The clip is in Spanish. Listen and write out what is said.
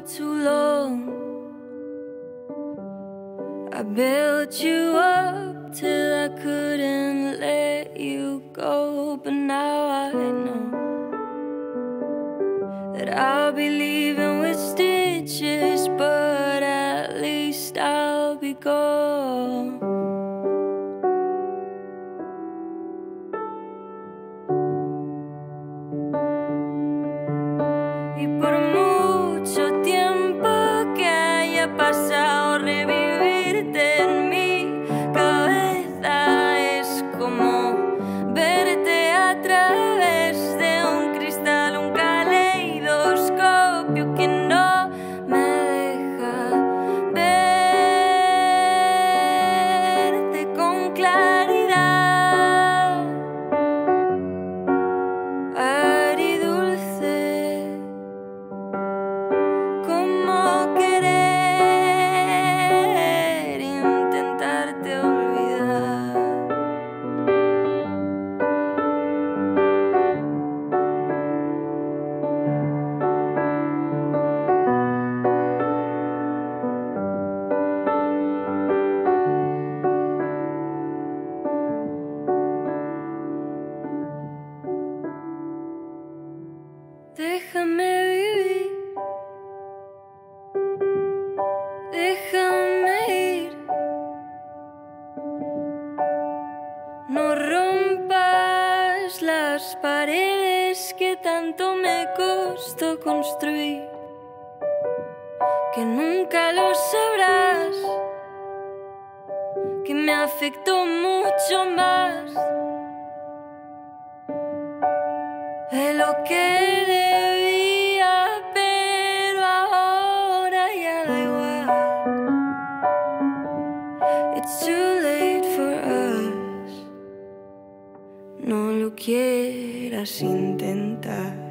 too long. I built you up till I couldn't let you go, but now I know that I'll be leaving with stitches, but at least I'll be gone. Y por mucho tiempo que haya pasado, revivirte en mi cabeza es como verte a través de un cristal, un caleidoscopio que no me deja verte con claridad. Agridulce, ¿cómo querer intentarte olvidar? Déjame vivir, déjame ir. No rompas las paredes que tanto me costó construir, que nunca lo sabrás, que me afectó mucho más de lo que debía, pero ahora ya da igual. It's too late for us. No lo quieras intentar.